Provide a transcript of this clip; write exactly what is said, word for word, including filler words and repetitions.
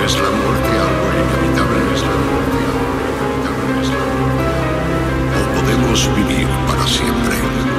¿Es la muerte algo inevitable? ¿Es la muerte algo inevitable? ¿Es la muerte? ¿O podemos vivir para siempre?